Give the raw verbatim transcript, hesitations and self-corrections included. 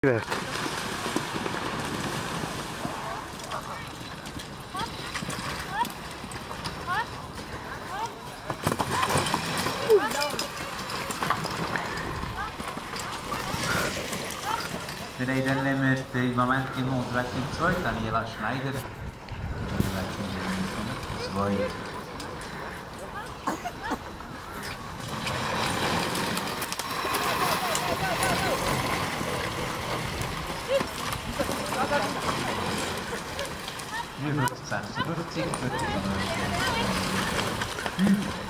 Weg. Wir haben dann im Moment immer unterwegs sind zwei, Daniela Schneider. Zwei. fünfzig, sechsundfünfzig, vierzig.